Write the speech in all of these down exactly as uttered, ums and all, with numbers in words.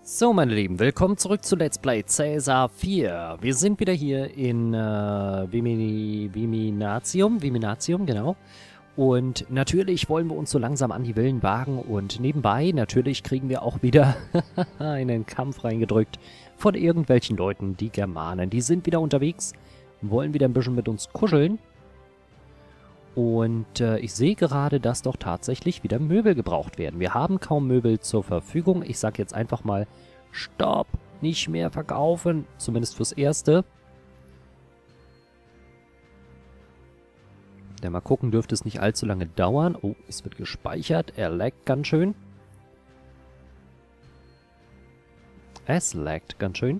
So, meine Lieben, willkommen zurück zu Let's Play Caesar vier. Wir sind wieder hier in äh, Vimini, Viminatium, Viminatium, genau. Und natürlich wollen wir uns so langsam an die Villen wagen und nebenbei natürlich kriegen wir auch wieder einen Kampf reingedrückt von irgendwelchen Leuten, die Germanen. Die sind wieder unterwegs, wollen wieder ein bisschen mit uns kuscheln. Und äh, ich sehe gerade, dass doch tatsächlich wieder Möbel gebraucht werden. Wir haben kaum Möbel zur Verfügung. Ich sage jetzt einfach mal, stopp, nicht mehr verkaufen. Zumindest fürs Erste. Ja, mal gucken, dürfte es nicht allzu lange dauern. Oh, es wird gespeichert. Er laggt ganz schön. Es laggt ganz schön.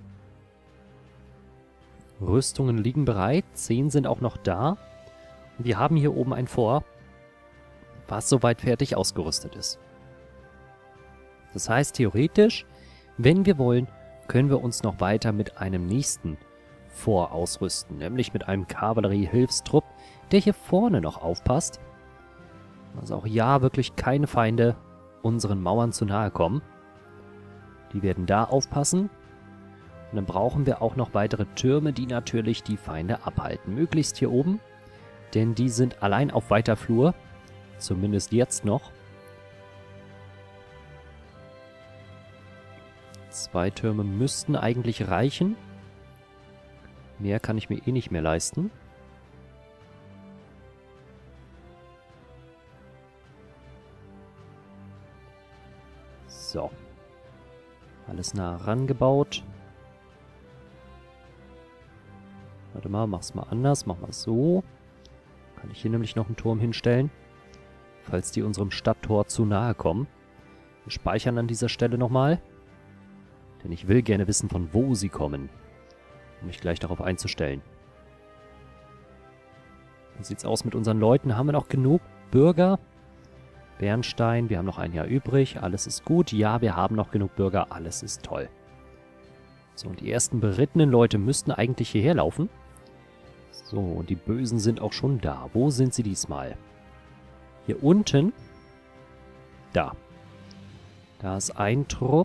Rüstungen liegen bereit. Zehn sind auch noch da. Wir haben hier oben ein Fort, was soweit fertig ausgerüstet ist. Das heißt, theoretisch, wenn wir wollen, können wir uns noch weiter mit einem nächsten Fort ausrüsten, nämlich mit einem Kavallerie-Hilfstrupp, der hier vorne noch aufpasst. Also auch ja, wirklich keine Feinde unseren Mauern zu nahe kommen. Die werden da aufpassen. Und dann brauchen wir auch noch weitere Türme, die natürlich die Feinde abhalten. Möglichst hier oben. Denn die sind allein auf weiter Flur. Zumindest jetzt noch. Zwei Türme müssten eigentlich reichen. Mehr kann ich mir eh nicht mehr leisten. So. Alles nah rangebaut. Warte mal, mach's mal anders. Mach mal so. Kann ich hier nämlich noch einen Turm hinstellen, falls die unserem Stadttor zu nahe kommen. Wir speichern an dieser Stelle nochmal, denn ich will gerne wissen, von wo sie kommen, um mich gleich darauf einzustellen. Wie sieht's aus mit unseren Leuten? Haben wir noch genug Bürger? Bernstein, wir haben noch ein Jahr übrig, alles ist gut. Ja, wir haben noch genug Bürger, alles ist toll. So, und die ersten berittenen Leute müssten eigentlich hierher laufen. So, und die Bösen sind auch schon da. Wo sind sie diesmal? Hier unten. Da. Da ist ein Trupp.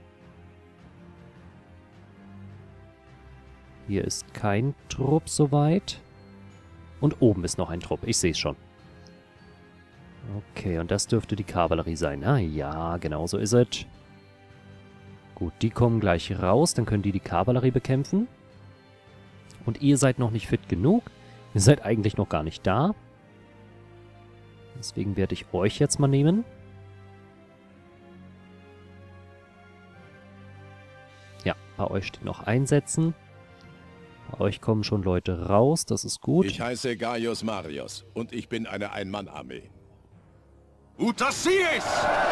Hier ist kein Trupp soweit. Und oben ist noch ein Trupp. Ich sehe es schon. Okay, und das dürfte die Kavallerie sein. Ah ja, genau so ist es. Gut, die kommen gleich raus. Dann können die die Kavallerie bekämpfen. Und ihr seid noch nicht fit genug. Ihr seid eigentlich noch gar nicht da. Deswegen werde ich euch jetzt mal nehmen. Ja, bei euch steht noch einsetzen. Bei euch kommen schon Leute raus, das ist gut. Ich heiße Gaius Marius und ich bin eine Ein-Mann-Armee. Utasies!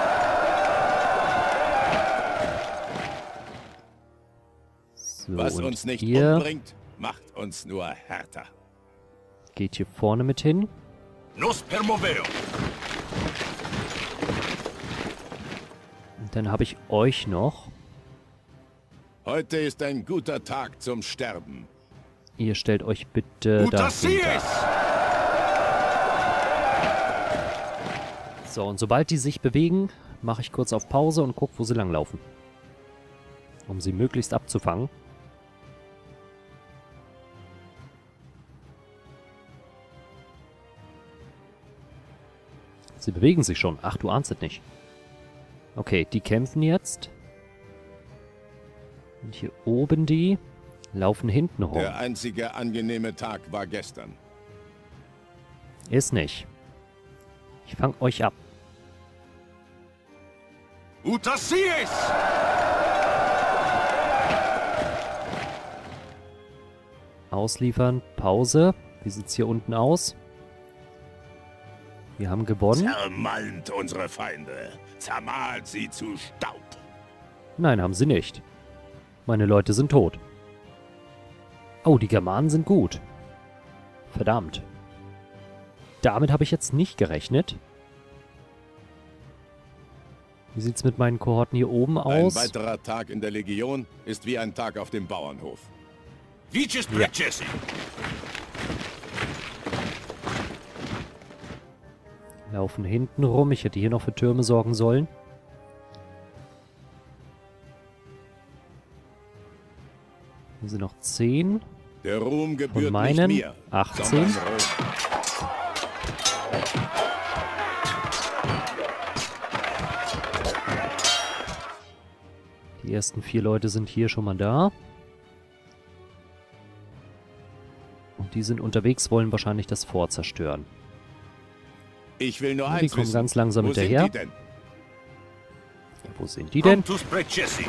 So, Was uns nicht ihr umbringt, macht uns nur härter. geht hier vorne mit hin. Nos permoveo. Und dann habe ich euch noch. Heute ist ein guter Tag zum Sterben. Ihr stellt euch bitte dahinter. So, und sobald die sich bewegen, mache ich kurz auf Pause und gucke, wo sie langlaufen. Um sie möglichst abzufangen. Sie bewegen sich schon. Ach, du ahnst es nicht. Okay, die kämpfen jetzt. Und hier oben die laufen hinten rum. Der einzige angenehme Tag war gestern. Ist nicht. Ich fang euch ab. Utasies! Ausliefern. Pause. Wie sieht's hier unten aus? Wir haben gewonnen. Zermalmt unsere Feinde. Zermalt sie zu Staub. Nein, haben sie nicht. Meine Leute sind tot. Oh, die Germanen sind gut. Verdammt. Damit habe ich jetzt nicht gerechnet. Wie sieht's mit meinen Kohorten hier oben aus? Ein weiterer Tag in der Legion ist wie ein Tag auf dem Bauernhof. Ja. Laufen hinten rum. Ich hätte hier noch für Türme sorgen sollen. Hier sind noch zehn. Der Ruhm gebührt Von meinen nicht mir, achtzehn. sondern Rom. Die ersten vier Leute sind hier schon mal da. Und die sind unterwegs, wollen wahrscheinlich das Fort zerstören. Ich will nur Und die eins kommen wissen. ganz langsam Wo hinterher. sind die denn? Ja, wo sind die denn? Promptus Precessi.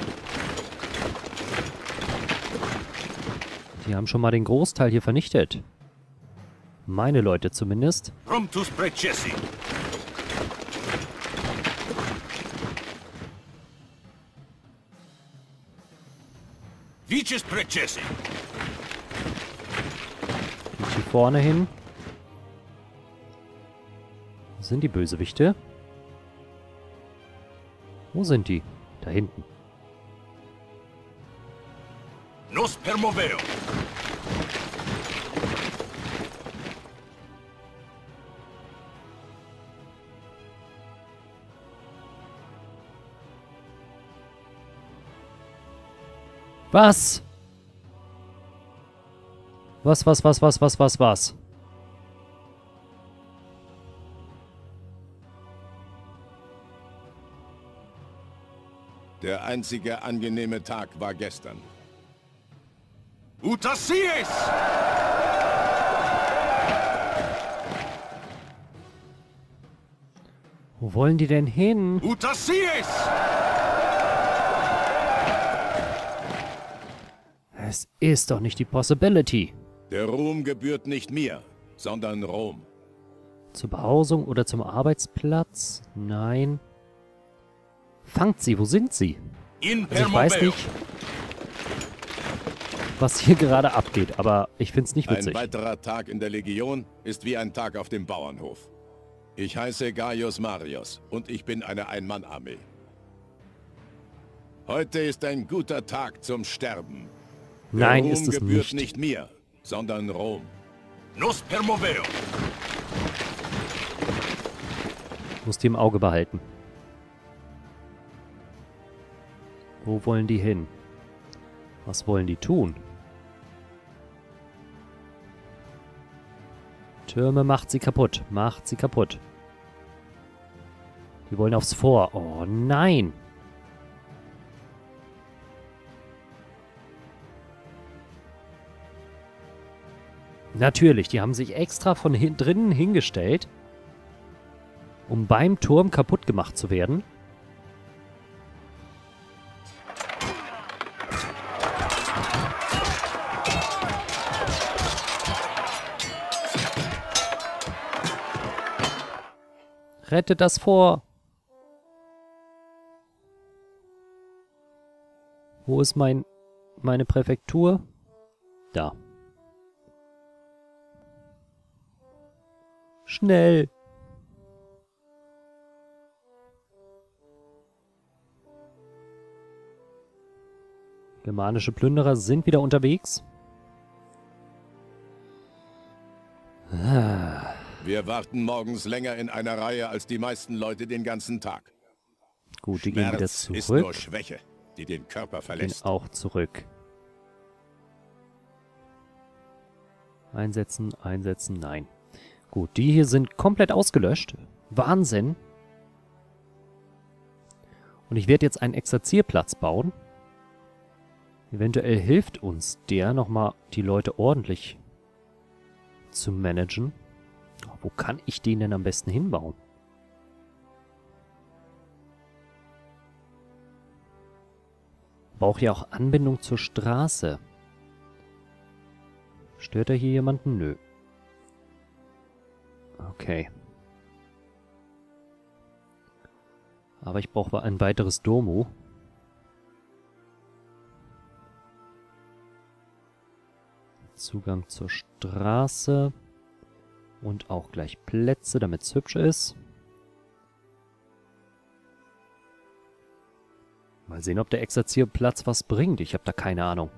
Die haben schon mal den Großteil hier vernichtet. Meine Leute zumindest. Promptus Precessi. Vices Precessi. Und hier vorne hin. Wo sind die Bösewichte? Wo sind die? Da hinten. Nos permoveo. Was? Was, was, was, was, was, was, was? Der einzige angenehme Tag war gestern. Utacies! Wo wollen die denn hin? Utacies! Es ist doch nicht die Possibility. Der Ruhm gebührt nicht mir, sondern Rom. Zur Behausung oder zum Arbeitsplatz? Nein. Fangt sie, wo sind sie? In Also ich weiß permoveo. nicht, was hier gerade abgeht, aber ich find's nicht Ein witzig. weiterer Tag in der Legion ist wie ein Tag auf dem Bauernhof. Ich heiße Gaius Marius und ich bin eine Ein-Mann-Armee. Heute ist ein guter Tag zum Sterben. Der Nein, Ruhm ist es gebührt nicht. nicht mir, sondern Rom. Nos permoveo. Musst die im Auge behalten. Wo wollen die hin? Was wollen die tun? Türme, macht sie kaputt. Macht sie kaputt. Die wollen aufs Fort. Oh nein! Natürlich, die haben sich extra von hin drinnen hingestellt, um beim Turm kaputt gemacht zu werden. Rettet das Fort! Wo ist mein meine Präfektur? Da. Schnell! Germanische Plünderer sind wieder unterwegs. Ah. Wir warten morgens länger in einer Reihe als die meisten Leute den ganzen Tag. Gut, die gehen wieder Schmerz ist nur zurück. Schwäche, die den Körper Gehen verlässt. auch zurück. Einsetzen, einsetzen, nein. Gut, die hier sind komplett ausgelöscht. Wahnsinn. Und ich werde jetzt einen Exerzierplatz bauen. Eventuell hilft uns der, nochmal die Leute ordentlich zu managen. Oh, wo kann ich den denn am besten hinbauen? Braucht ja auch Anbindung zur Straße. Stört er hier jemanden? Nö. Okay. Aber ich brauche ein weiteres Domo. Zugang zur Straße. Und auch gleich Plätze, damit es hübsch ist. Mal sehen, ob der Exerzierplatz was bringt. Ich habe da keine Ahnung.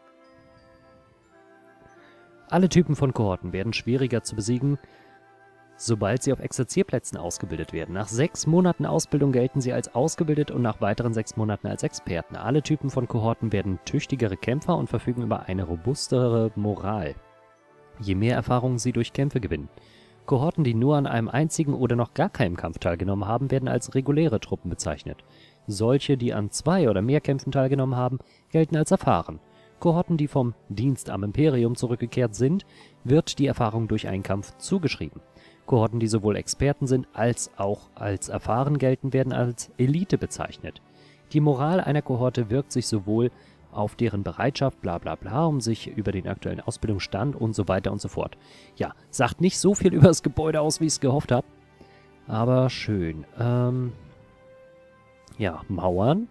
Alle Typen von Kohorten werden schwieriger zu besiegen. sobald sie auf Exerzierplätzen ausgebildet werden. Nach sechs Monaten Ausbildung gelten sie als ausgebildet und nach weiteren sechs Monaten als Experten. Alle Typen von Kohorten werden tüchtigere Kämpfer und verfügen über eine robustere Moral, je mehr Erfahrungen sie durch Kämpfe gewinnen. Kohorten, die nur an einem einzigen oder noch gar keinem Kampf teilgenommen haben, werden als reguläre Truppen bezeichnet. Solche, die an zwei oder mehr Kämpfen teilgenommen haben, gelten als erfahren. Kohorten, die vom Dienst am Imperium zurückgekehrt sind, wird die Erfahrung durch einen Kampf zugeschrieben. Kohorten, die sowohl Experten sind als auch als erfahren gelten, werden als Elite bezeichnet. Die Moral einer Kohorte wirkt sich sowohl auf deren Bereitschaft, bla bla bla, um sich über den aktuellen Ausbildungsstand und so weiter und so fort. Ja, sagt nicht so viel über das Gebäude aus, wie ich es gehofft habe. Aber schön. Ähm, ja, Mauern.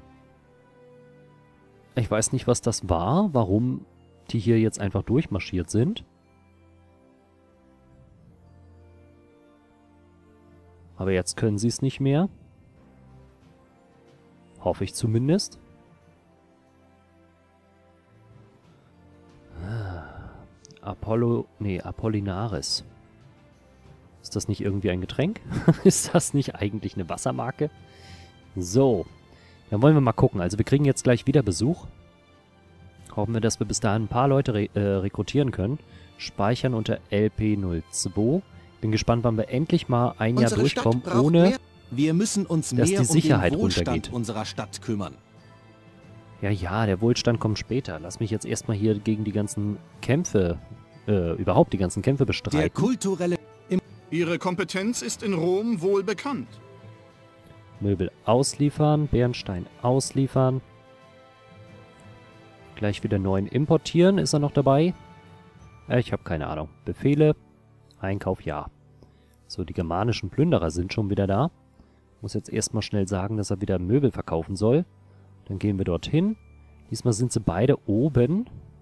Ich weiß nicht, was das war, warum die hier jetzt einfach durchmarschiert sind. Aber jetzt können sie es nicht mehr. Hoffe ich zumindest. Apollo, nee, Apollinaris. Ist das nicht irgendwie ein Getränk? Ist das nicht eigentlich eine Wassermarke? So, dann wollen wir mal gucken. Also wir kriegen jetzt gleich wieder Besuch. Hoffen wir, dass wir bis dahin ein paar Leute re äh, rekrutieren können. Speichern unter L P null zwei. Bin gespannt, wann wir endlich mal ein Jahr Unsere durchkommen, Stadt braucht ohne mehr. Wir müssen uns dass mehr die Sicherheit um den Wohlstand runtergeht. unserer Stadt kümmern. Ja, ja, der Wohlstand kommt später. Lass mich jetzt erstmal hier gegen die ganzen Kämpfe, äh, überhaupt die ganzen Kämpfe Der bestreiten. kulturelle Ihre Kompetenz ist in Rom wohl bekannt. Möbel ausliefern, Bernstein ausliefern. Gleich wieder neuen importieren. Ist er noch dabei? Äh, ich habe keine Ahnung. Befehle, Einkauf, ja. So, die germanischen Plünderer sind schon wieder da. Muss jetzt erstmal schnell sagen, dass er wieder Möbel verkaufen soll. Dann gehen wir dorthin. Diesmal sind sie beide oben.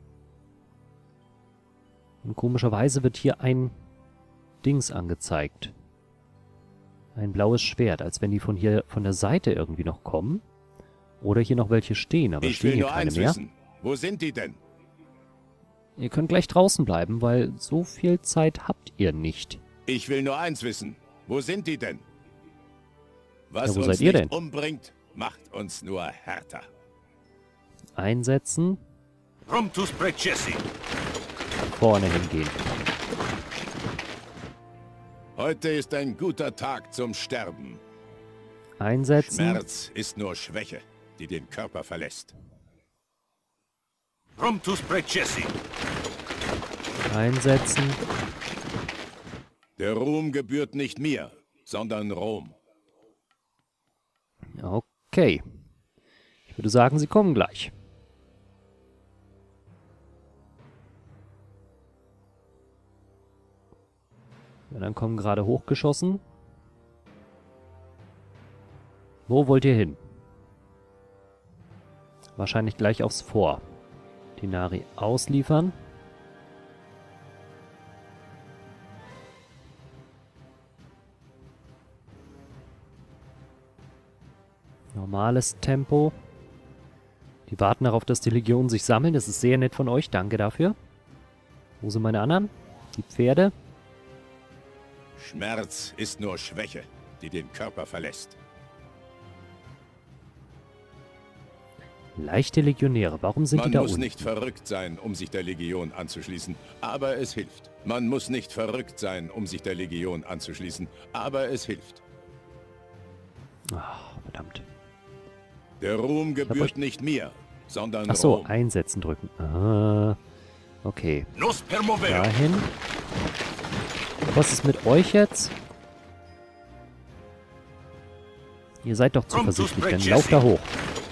Und komischerweise wird hier ein Dings angezeigt. Ein blaues Schwert, als wenn die von hier von der Seite irgendwie noch kommen. Oder hier noch welche stehen, aber Ich stehen will hier nur keine eins mehr. wissen. Wo sind die denn? Ihr könnt gleich draußen bleiben, weil so viel Zeit habt ihr nicht. Ich will nur eins wissen. Wo sind die denn? Was Ja, wo uns seid ihr nicht denn? umbringt, macht uns nur härter. Einsetzen, Promptus Precessi. vorne hingehen. Heute ist ein guter Tag zum Sterben. Einsetzen, Schmerz ist nur Schwäche, die den Körper verlässt. Promptus Precessi. einsetzen. Der Ruhm gebührt nicht mir, sondern Rom. Okay. Ich würde sagen, sie kommen gleich. Ja, dann kommen gerade hochgeschossen. Wo wollt ihr hin? Wahrscheinlich gleich aufs Fort. Dinari ausliefern. Normales Tempo. Die warten darauf, dass die Legionen sich sammeln. Das ist sehr nett von euch. Danke dafür. Wo sind meine anderen? Die Pferde. Schmerz ist nur Schwäche, die den Körper verlässt. Leichte Legionäre. Warum sind Man die da muss unten? nicht verrückt sein, um sich der Legion anzuschließen, aber es hilft. Man muss nicht verrückt sein, um sich der Legion anzuschließen, aber es hilft. Ach, verdammt. Der Ruhm euch- gebührt nicht mir, sondern Ach so, Rom. einsetzen drücken. Ah, okay. Nos per movero. Dahin. Was ist mit euch jetzt? Ihr seid doch zuversichtlich, dann lauft da hoch.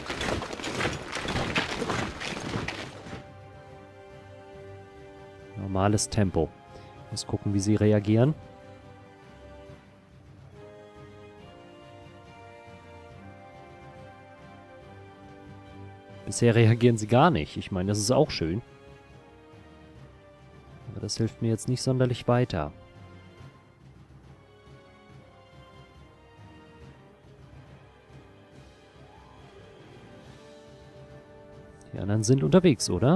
Normales Tempo. Muss gucken, wie sie reagieren. Bisher reagieren sie gar nicht. Ich meine, das ist auch schön. Aber das hilft mir jetzt nicht sonderlich weiter. Die anderen sind unterwegs, oder?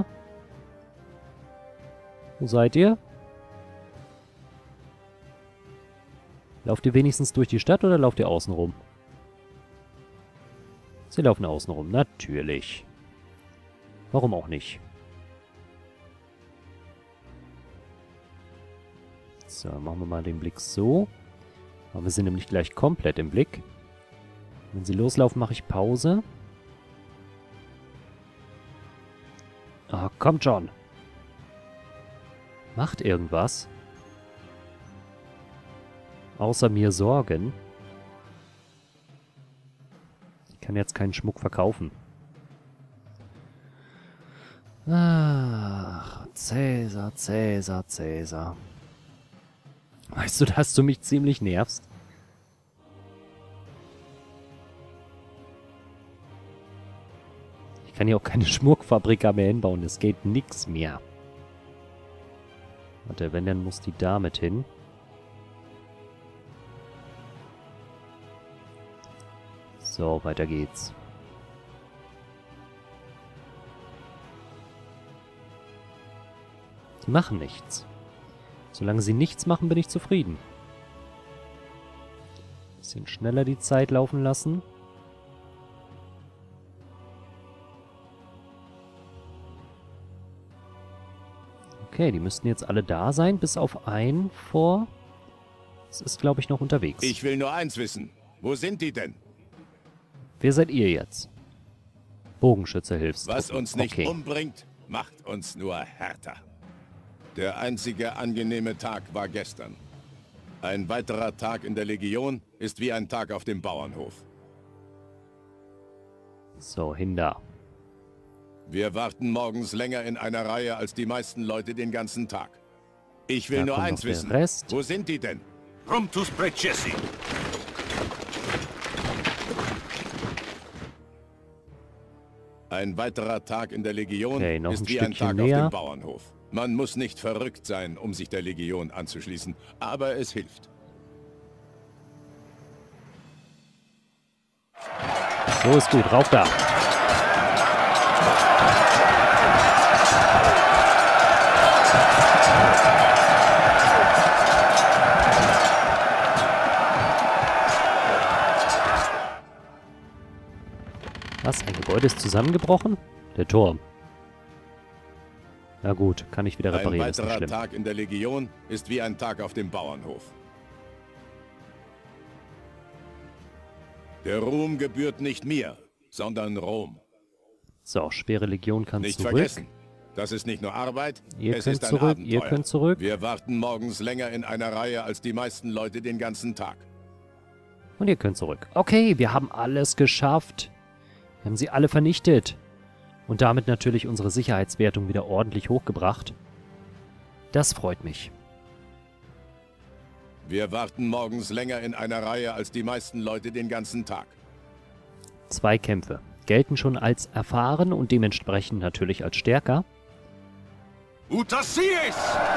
Wo seid ihr? Lauft ihr wenigstens durch die Stadt oder lauft ihr außen rum? Sie laufen außen rum, natürlich. Warum auch nicht? So, machen wir mal den Blick so. Aber wir sind nämlich gleich komplett im Blick. Wenn sie loslaufen, mache ich Pause. Ah, kommt schon. Macht irgendwas. Außer mir Sorgen. Ich kann jetzt keinen Schmuck verkaufen. Ach, Cäsar, Cäsar, Cäsar. Weißt du, dass du mich ziemlich nervst? Ich kann hier auch keine Schmuckfabrika mehr hinbauen. Es geht nix mehr. Warte, wenn, dann muss die damit hin. So, weiter geht's. Die machen nichts. Solange sie nichts machen, bin ich zufrieden. Bisschen schneller die Zeit laufen lassen. Okay, die müssten jetzt alle da sein, bis auf einen vor. Das ist, glaube ich, noch unterwegs. Ich will nur eins wissen. Wo sind die denn? Wer seid ihr jetzt? Bogenschütze Hilfstruppen. Was uns nicht okay. umbringt, macht uns nur härter. Der einzige angenehme Tag war gestern. Ein weiterer Tag in der Legion ist wie ein Tag auf dem Bauernhof. So, hin da. Wir warten morgens länger in einer Reihe als die meisten Leute den ganzen Tag. Ich will Da nur kommt eins noch der wissen. Rest. Wo sind die denn? Rum to Sprechesi. Ein weiterer Tag in der Legion Okay, noch ist ein wie ein Stückchen Tag näher. auf dem Bauernhof. Man muss nicht verrückt sein, um sich der Legion anzuschließen, aber es hilft. So ist gut, rauf da. Was? Ein Gebäude ist zusammengebrochen? Der Turm. Na gut, kann ich wieder reparieren, Ein ist nicht weiterer schlimm. Tag in der Legion ist wie ein Tag auf dem Bauernhof. Der Ruhm gebührt nicht mir, sondern Rom. So, schwere Legion kann Nicht zurück. vergessen, das ist nicht nur Arbeit, Ihr es könnt ist ein zurück, Abenteuer. ihr könnt zurück. Wir warten morgens länger in einer Reihe als die meisten Leute den ganzen Tag. Und ihr könnt zurück. Okay, wir haben alles geschafft. Wir haben sie alle vernichtet. Und damit natürlich unsere Sicherheitswertung wieder ordentlich hochgebracht. Das freut mich. Wir warten morgens länger in einer Reihe als die meisten Leute den ganzen Tag. Zwei Kämpfe. Gelten schon als erfahren und dementsprechend natürlich als stärker. Utasies!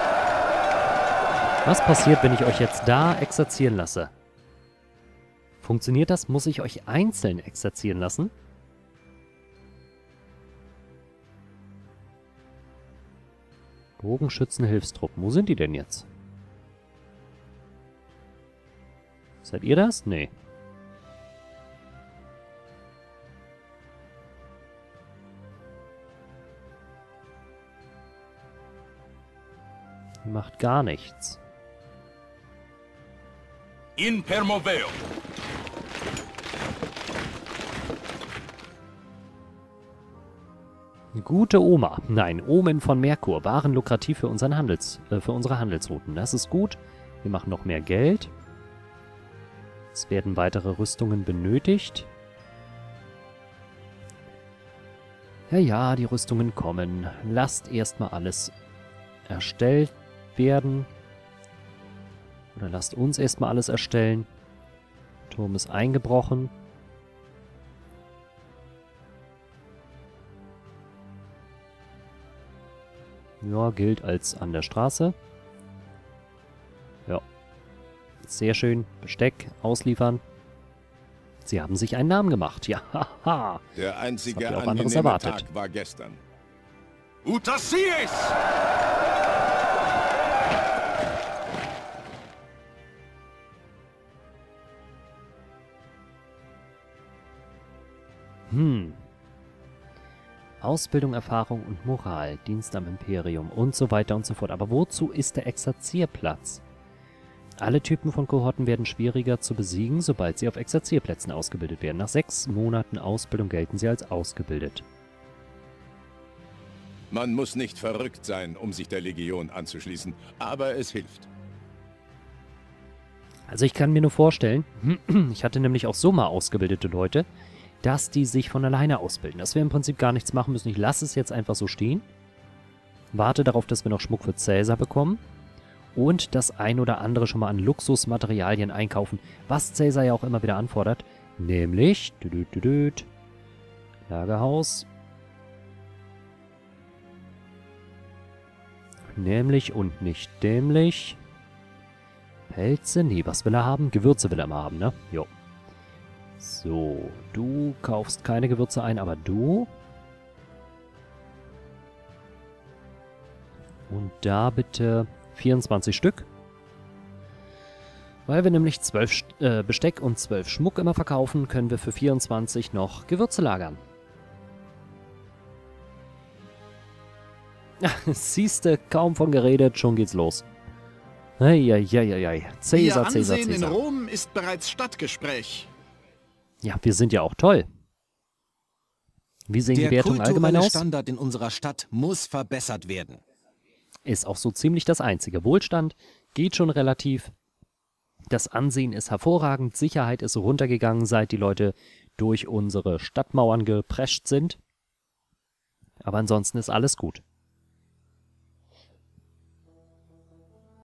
Was passiert, wenn ich euch jetzt da exerzieren lasse? Funktioniert das? Muss ich euch einzeln exerzieren lassen? Bogenschützen-Hilfstruppen. Wo sind die denn jetzt? Seid ihr das? Nee. Macht gar nichts. In Permoveo. Gute Oma. Nein, Omen von Merkur waren lukrativ für, unseren Handels, äh, für unsere Handelsrouten. Das ist gut. Wir machen noch mehr Geld. Es werden weitere Rüstungen benötigt. Ja, ja, die Rüstungen kommen. Lasst erstmal alles erstellt werden. Oder lasst uns erstmal alles erstellen. Turm ist eingebrochen. Ja, gilt als an der Straße. Ja. Sehr schön. Besteck ausliefern. Sie haben sich einen Namen gemacht. Ja, haha. Der einzige Das habt ihr auch anderes angenehme erwartet. Tag war gestern. Utasies! Hm. Ausbildung, Erfahrung und Moral, Dienst am Imperium und so weiter und so fort. Aber wozu ist der Exerzierplatz? Alle Typen von Kohorten werden schwieriger zu besiegen, sobald sie auf Exerzierplätzen ausgebildet werden. Nach sechs Monaten Ausbildung gelten sie als ausgebildet. Man muss nicht verrückt sein, um sich der Legion anzuschließen, aber es hilft. Also ich kann mir nur vorstellen, ich hatte nämlich auch so mal ausgebildete Leute, dass die sich von alleine ausbilden. Dass wir im Prinzip gar nichts machen müssen. Ich lasse es jetzt einfach so stehen. Warte darauf, dass wir noch Schmuck für Caesar bekommen. Und das ein oder andere schon mal an Luxusmaterialien einkaufen, was Caesar ja auch immer wieder anfordert. Nämlich, düdüt, düdüt, Lagerhaus. Nämlich und nicht dämlich. Pelze? Nee, was will er haben? Gewürze will er mal haben, ne? Jo. So, du kaufst keine Gewürze ein, aber du. Und da bitte vierundzwanzig Stück. Weil wir nämlich zwölf äh, Besteck und zwölf Schmuck immer verkaufen, können wir für vierundzwanzig noch Gewürze lagern. Siehste, kaum von geredet, schon geht's los. Eieieiei. Cäsar, Ihr Cäsar, Ansehen in Cäsar. Rom ist bereits Stadtgespräch. Ja, wir sind ja auch toll. Wie sehen Der die Wertungen allgemein kulturelle aus? Standard in unserer Stadt muss verbessert werden. Ist auch so ziemlich das einzige. Wohlstand geht schon relativ. Das Ansehen ist hervorragend. Sicherheit ist runtergegangen, seit die Leute durch unsere Stadtmauern geprescht sind. Aber ansonsten ist alles gut.